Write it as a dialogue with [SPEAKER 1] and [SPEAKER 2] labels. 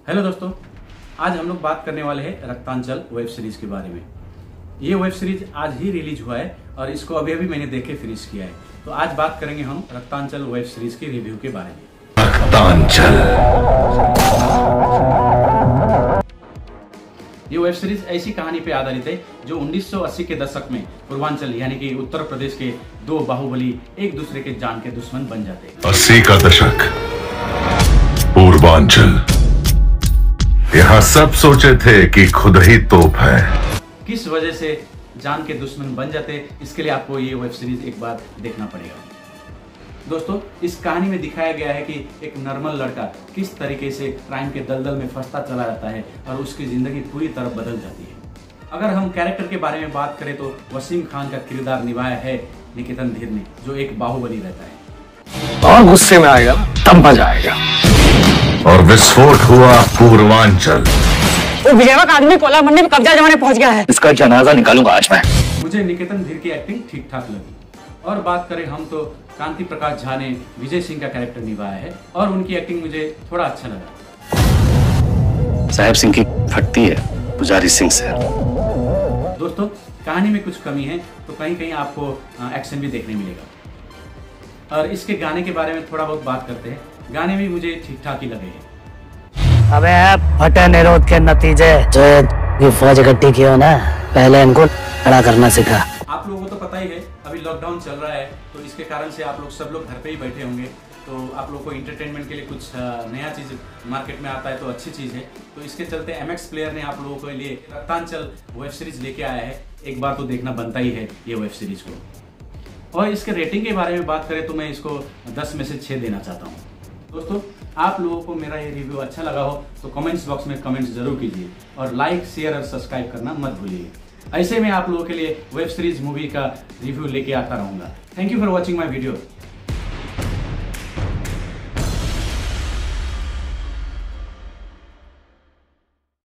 [SPEAKER 1] Hello दोस्तों, आज हम लोग बात करने वाले हैं रक्तांचल वेब सीरीज के बारे में। ये वेब सीरीज आज ही रिलीज हुआ है और इसको अभी अभी मैंने देख के फिनिश किया है। तो आज बात करेंगे हम रक्तांचल वेब सीरीज के रिव्यू के बारे में।
[SPEAKER 2] रक्तांचल
[SPEAKER 1] ये वेब सीरीज ऐसी कहानी पे आधारित है जो 1980 के दशक में पूर्वांचल यानी कि उत्तर प्रदेश के दो बाहुबली एक दूसरे के जान के दुश्मन बन जाते हैं।
[SPEAKER 2] 80 का दशक, पूर्वांचल। यहाँ सब सोचे थे कि खुद ही तोप है।
[SPEAKER 1] किस वजह से जान के दुश्मन बन जाते, इसके लिए आपको ये वेब सीरीज एक बार देखना पड़ेगा। दोस्तों, इस कहानी में दिखाया गया है कि एक नॉर्मल लड़का किस तरीके से क्राइम के दलदल में फंसता चला जाता है और उसकी जिंदगी पूरी तरह बदल जाती है। अगर हम कैरेक्टर के बारे में बात करें तो वसीम खान का किरदार निभाया है निकेतन धीर ने, जो एक बाहुबली रहता है।
[SPEAKER 3] और गुस्से में आएगा तब मजा आएगा।
[SPEAKER 2] और विस्फोट हुआ पूर्वांचल।
[SPEAKER 4] वो विजयवा का आदमी कोला मंडी में कब्जा जमाने पहुंच गया है।
[SPEAKER 3] इसका जनाजा निकालूंगा आज मैं।
[SPEAKER 1] मुझे निकेतन धीर की एक्टिंग ठीक ठाक लगी। और बात करें हम तो कांति प्रकाश झा ने विजय सिंह का कैरेक्टर निभाया है और उनकी एक्टिंग मुझे थोड़ा अच्छा लगा।
[SPEAKER 3] साहेब सिंह की फटती है पुजारी सिंह से।
[SPEAKER 1] दोस्तों, कहानी में कुछ कमी है तो कहीं कहीं आपको एक्शन भी देखने मिलेगा। और इसके गाने के बारे में थोड़ा बहुत बात करते हैं। गाने भी मुझे ठीक ठाक ही लगे हैं।
[SPEAKER 4] अबे फटे निरोध के नतीजे जो ये फौज इकट्ठी की हो ना, पहले इनको खड़ा करना सीखा।
[SPEAKER 1] आप लोगों को तो पता ही है, अभी लॉकडाउन चल रहा है तो इसके कारण से आप लोग सब लोग घर पे ही बैठे होंगे। तो आप लोग को इंटरटेनमेंट के लिए कुछ नया चीज़ मार्केट में आता है तो अच्छी चीज़ है। तो इसके चलते MX प्लेयर ने आप लोगों के लिए रक्तांचल वेब सीरीज लेके आया है। एक बार तो देखना बनता ही है ये वेब सीरीज को। और इसके रेटिंग के बारे में बात करें तो मैं इसको 10 में से 6 देना चाहता हूँ। दोस्तों, आप लोगों को मेरा ये रिव्यू अच्छा लगा हो तो कमेंट्स बॉक्स में कमेंट्स जरूर कीजिए और लाइक, शेयर और सब्सक्राइब करना मत भूलिए। ऐसे में आप लोगों के लिए वेब सीरीज मूवी का रिव्यू लेके आता रहूंगा। Thank you for watching my video.